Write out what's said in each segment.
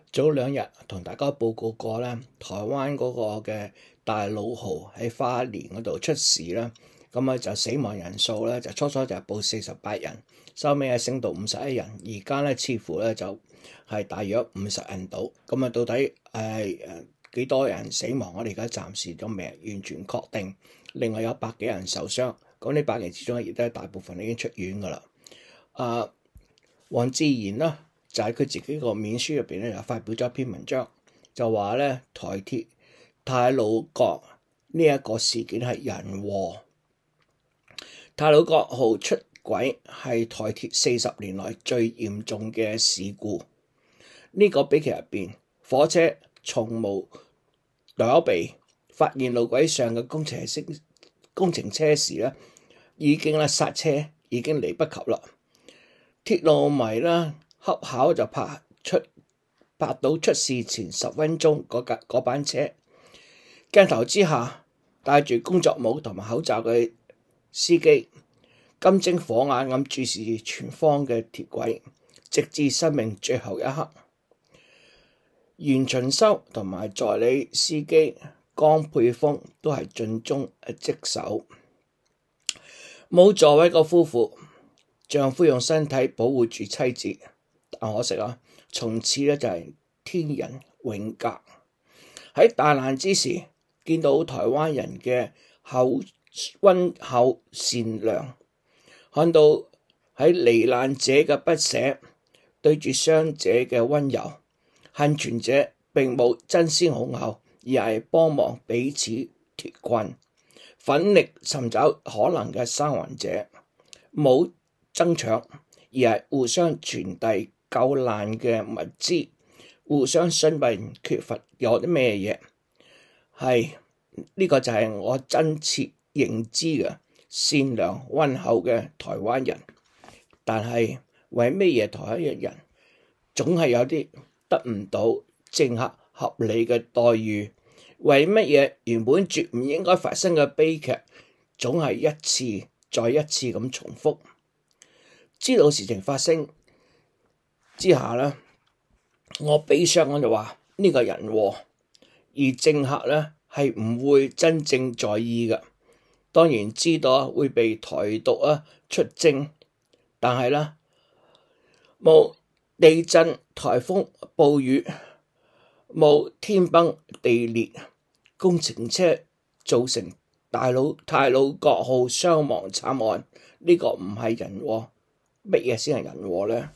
早兩日同大家報告過咧，台灣嗰個嘅大老號喺花蓮嗰度出事啦，咁就死亡人數咧就初就報48人，收尾升到51人，而家咧似乎咧就係大約50人到，咁到底幾多人死亡？我哋而家暫時都未完全確定。另外有100幾人受傷，咁呢100人之中亦都大部分已經出院噶啦。黃志賢啦，就喺佢自己個面書入邊咧，就發表咗一篇文章，就話咧台鐵太魯閣呢一個事件係人禍。太魯閣號出軌係台鐵40年來最嚴重嘅事故。呢個悲劇入邊，火車從無躲避，發現路軌上嘅工程車時咧，已經剎車已經嚟不及啦。鐵路迷啦，恰巧就拍到出事前10分鐘嗰班車，鏡頭之下戴住工作帽同埋口罩嘅司機，金睛火眼咁注視前方嘅鐵軌，直至生命最後一刻。袁巡修同埋助理司機江沛峰都係盡忠職守。冇座位個夫婦，丈夫用身體保護住妻子，但可惜從此就係天人永隔。喺大難之時，見到台灣人嘅溫厚善良，看到喺罹難者嘅不捨，對住傷者嘅溫柔，幸存者並冇爭先恐後，而係幫忙彼此脫困，奮力尋找可能嘅生還者，冇爭搶，而係互相傳遞救難嘅物資，互相詢問缺乏有啲咩嘢。係呢個就係我真切認知嘅善良溫厚嘅台灣人。但係為咩嘢台灣人總係有啲得唔到政客合理嘅待遇？為乜嘢原本絕唔應該發生嘅悲劇，總係一次再一次咁重複？知道事情發生之下呢，我悲傷我就話呢個人禍，而政客呢係唔會真正在意嘅。當然知道會被台獨出征，但係呢，冇地震、颱風、暴雨，冇天崩地裂，工程車造成太魯閣號傷亡慘案，呢個唔係人禍，乜嘢先係人禍呢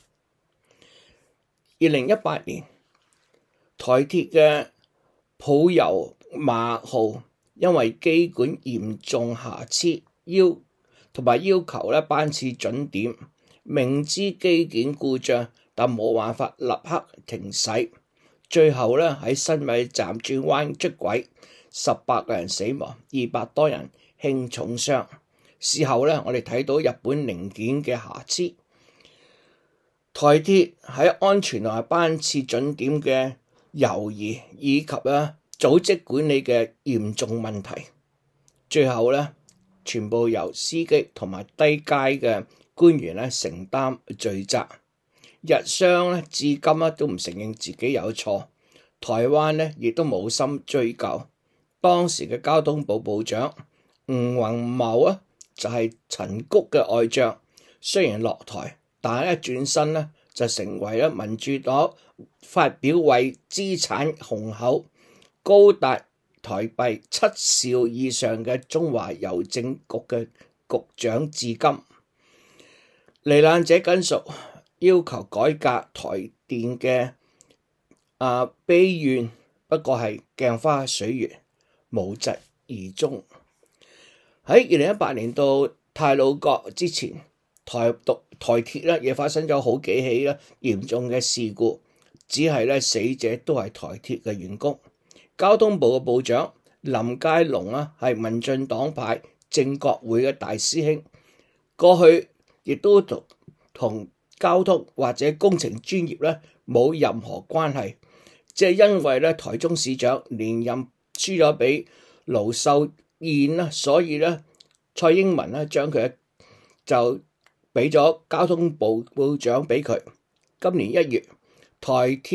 ？2018年台鐵嘅普悠瑪號因為機管嚴重瑕疵，同埋要求班次準點，明知機件故障，但冇辦法立刻停駛，最後喺新米站轉彎出軌，18個人死亡，200多人輕重傷。事後我哋睇到日本零件嘅瑕疵，台鐵喺安全同埋班次準點嘅猶豫，以及組織管理嘅嚴重問題，最後全部由司機同埋低階嘅官員承擔罪責。日商至今都唔承認自己有錯，台灣亦都冇心追究。當時嘅交通部部長吳宏謀就係陳菊嘅愛將，雖然落台，但係轉身就成為民主黨發表為資產雄厚高達台幣7兆以上嘅中華郵政局嘅局長至今。罹難者家屬要求改革台電嘅悲怨，不過係鏡花水月，無疾而終。喺2018年到太魯閣之前，台鐵亦發生咗好幾起嚴重嘅事故，只係死者都係台鐵嘅員工。交通部嘅部長林佳龍係民進黨派政國會嘅大師兄，過去亦都同交通或者工程專業冇任何關係，即係因為台中市長連任輸咗俾盧秀燕，所以蔡英文將佢就俾咗交通部部長俾佢。今年1月，台鐵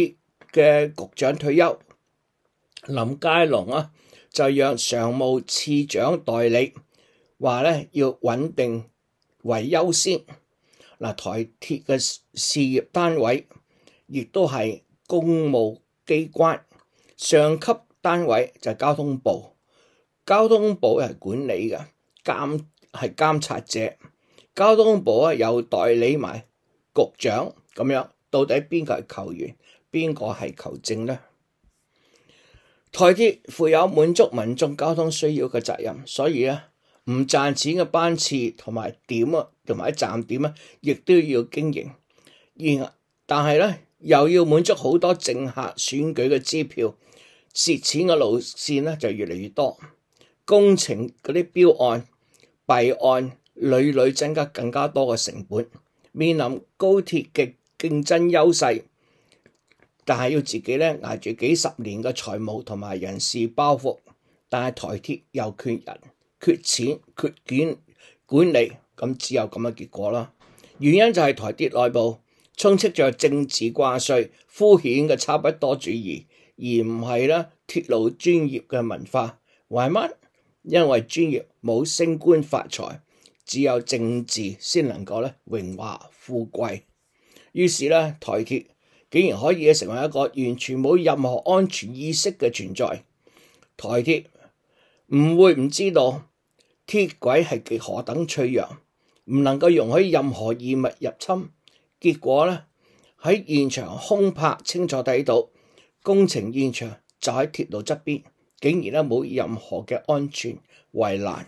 嘅局長退休，林佳龍啊就讓常務次長代理，話咧要穩定為優先。嗱，台鐵嘅事業單位亦都係公務機關，上級單位就係交通部，交通部係管理嘅，係監察者。交通部啊又代理埋局長，咁樣到底邊個係球員，邊個係球證呢？台鐵負有滿足民眾交通需要嘅責任，所以咧唔賺錢嘅班次同埋點啊，同埋站點啊，亦都要經營。但係咧又要滿足好多政客選舉嘅支票，蝕錢嘅路線咧就越嚟越多。工程嗰啲標案、弊案，屢屢增加更加多嘅成本。面臨高鐵嘅競爭優勢，但係要自己咧捱住幾十年嘅財務同埋人事包袱，但係台鐵又缺人、缺錢、缺管理，咁只有咁嘅結果啦。原因就係台鐵內部充斥着政治掛帥、敷衍嘅差不多主義，而唔係咧鐵路專業嘅文化。為乜？因為專業冇升官發財，只有政治先能夠咧榮華富貴。於是咧，台鐵竟然可以成為一個完全冇任何安全意識嘅存在。台鐵唔會唔知道鐵軌係何等脆弱，唔能夠容許任何異物入侵。結果咧喺現場空拍清楚睇到，工程現場就喺鐵路側邊，竟然咧冇任何嘅安全圍欄。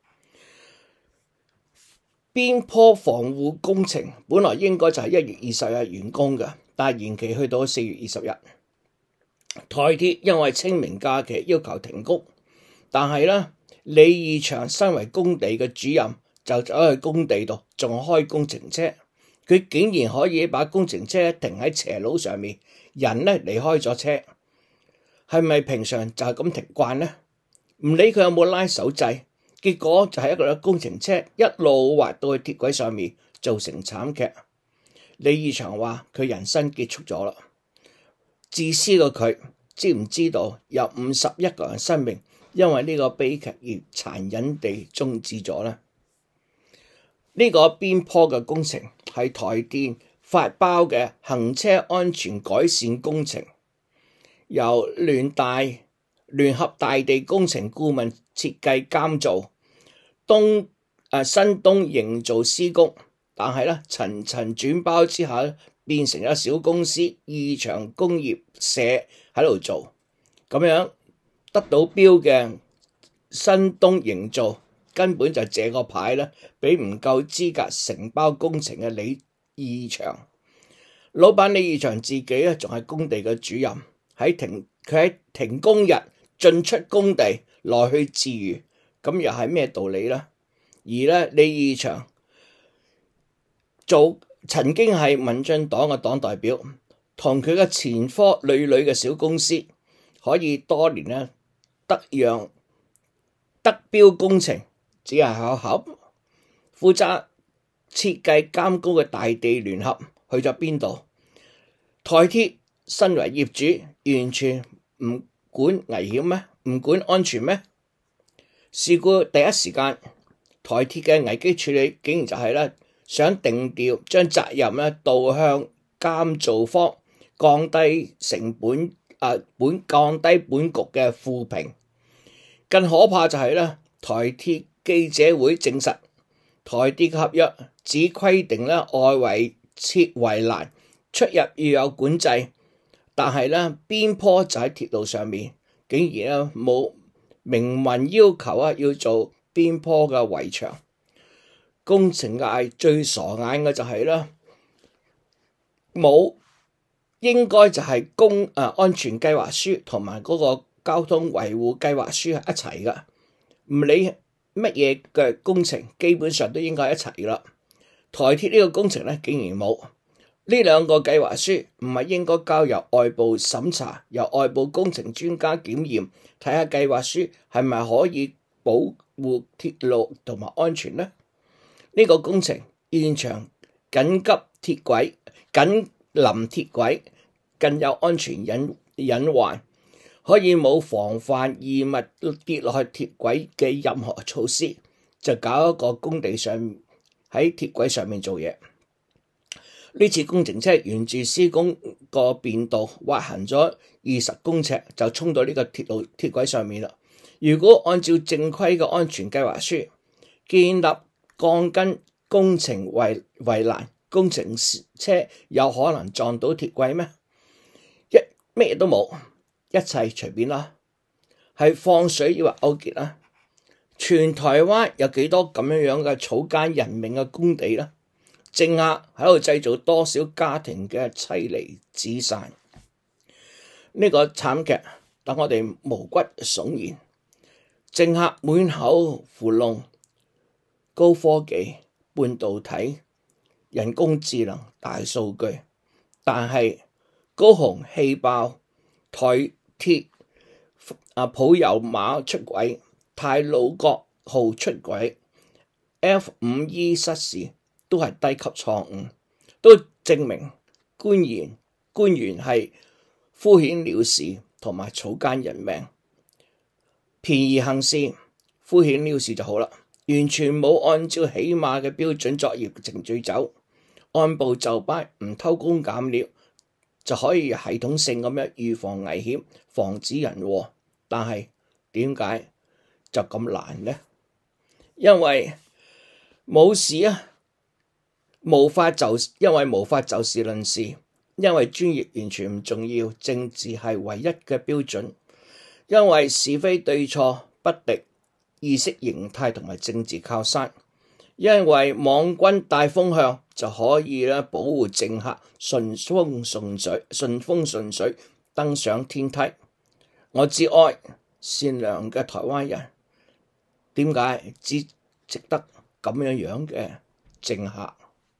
邊坡防護工程本來應該就係1月20日完工嘅，但係延期去到4月20日。台鐵因為清明假期要求停工，但係咧李義祥身為工地嘅主任就走去工地度仲開工程車，佢竟然可以把工程車停喺斜路上面，人咧離開咗車。係咪平常就係咁停慣呢？唔理佢有冇拉手掣，結果就係一個工程車一路滑到去鐵軌上面，造成慘劇。李義祥話佢人生結束咗啦。自私嘅佢知唔知道有51個人生命因為呢個悲劇而殘忍地終止咗呢？呢個邊坡嘅工程係台電發包嘅行車安全改善工程，由聯合大地工程顧問設計監造，新東營造施工，但係咧層層轉包之下變成咗小公司義祥工業社喺度做，咁樣得到標嘅新東營造根本就借個牌咧，俾唔夠資格承包工程嘅李義祥。老闆李義祥自己咧仲係工地嘅主任，佢喺停工日進出工地來去自如，咁又係咩道理呢？而咧李義祥曾經係民進黨嘅黨代表，同佢嘅前科累累嘅小公司，可以多年咧得標工程，只係巧合。負責設計監工嘅大地聯合去咗邊度？台鐵身為業主，完全唔管危險咩？唔管安全咩？事故第一時間，台鐵嘅危機處理竟然就係咧想定調，將責任咧導向監造方，降低成本，降低本局嘅負評。更可怕就係咧，台鐵記者會證實，台鐵嘅合約只規定咧外圍設圍欄，出入要有管制，但係咧邊坡就喺鐵路上面，竟然咧冇明文要求要做邊坡嘅圍牆。工程界最傻眼嘅就係咧，冇應該就係安全計劃書同埋嗰個交通維護計劃書係一齊噶，唔理乜嘢嘅工程，基本上都應該一齊啦。台鐵呢個工程咧竟然冇呢兩個計劃書，唔係應該交由外部審查，由外部工程專家檢驗，睇下計劃書係咪可以保護鐵路同埋安全呢？呢個工程現場緊臨鐵軌， 更有安全隱患，可以冇防範異物跌落去鐵軌嘅任何措施，就搞一個工地上喺鐵軌上面做嘢。呢次工程車沿住施工個便道滑行咗20公尺，就衝到呢個鐵軌上面啦。如果按照正規嘅安全計劃書，建立鋼筋工程圍欄，工程車有可能撞到鐵軌咩？咩都冇，一切隨便啦。係放水抑或勾結啦？全台灣有幾多咁樣嘅草菅人命嘅工地啦？政客喺度製造多少家庭嘅妻離子散？呢個慘劇等我哋毛骨悚然。政客滿口糊弄高科技、半導體、人工智能、大數據，但係高雄氣爆、台鐵普悠瑪出軌、太魯閣號出軌、F5E 失事，都係低級錯誤，都證明官員係敷衍了事同埋草菅人命，便宜行事，敷衍了事就好啦，完全冇按照起碼嘅標準作業程序走，按部就班，唔偷工減料，就可以系統性咁樣預防危險，防止人禍。但係點解就咁難呢？因為冇事啊！因為無法就事論事，因為專業完全唔重要，政治係唯一嘅標準。因為是非對錯不敵意識形態同埋政治靠山，因為網軍帶風向就可以保護政客順風順水登上天梯。我至愛善良嘅台灣人，點解只值得咁樣嘅政客？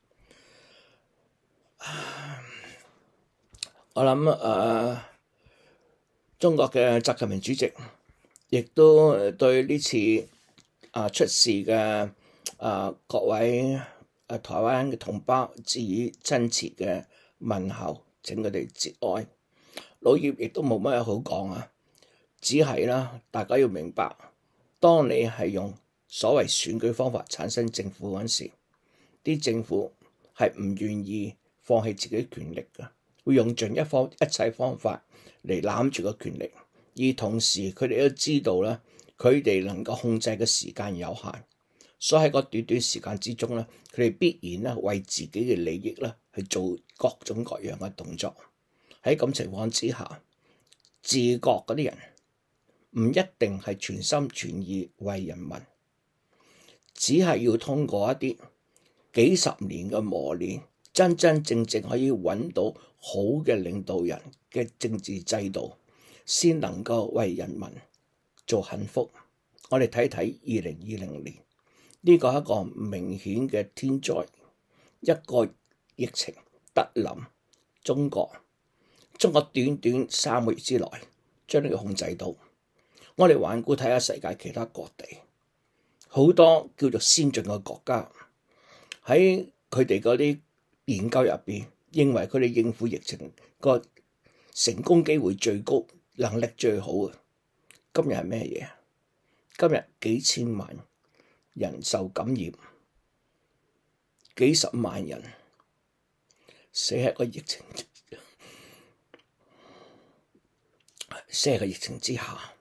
我諗中國嘅習近平主席亦都對呢次出事嘅各位台灣嘅同胞致以真切嘅問候，請佢哋節哀。老葉亦都冇乜好講啊，只係啦，大家要明白，當你係用所謂選舉方法產生政府嗰陣時，啲政府係唔願意放棄自己權力嘅，會用盡一切方法嚟攬住個權力，而同時佢哋都知道咧，佢哋能夠控制嘅時間有限，所以喺個短短時間之中咧，佢哋必然咧為自己嘅利益咧去做各種各樣嘅動作。喺咁情況之下，治國嗰啲人唔一定係全心全意為人民，只係要通過一啲幾十年嘅磨練，真真正正可以揾到好嘅領導人嘅政治制度，先能夠為人民做幸福。我哋睇睇2020年呢個係一個明顯嘅天災，一個疫情突臨中國短短3個月之內將呢個控制到。我哋環顧睇下世界其他各地，好多叫做先進嘅國家喺佢哋嗰啲研究入邊，認為佢哋應付疫情個成功機會最高、能力最好嘅。今日係咩嘢？今日幾千萬人受感染，幾十萬人死喺個疫情之下。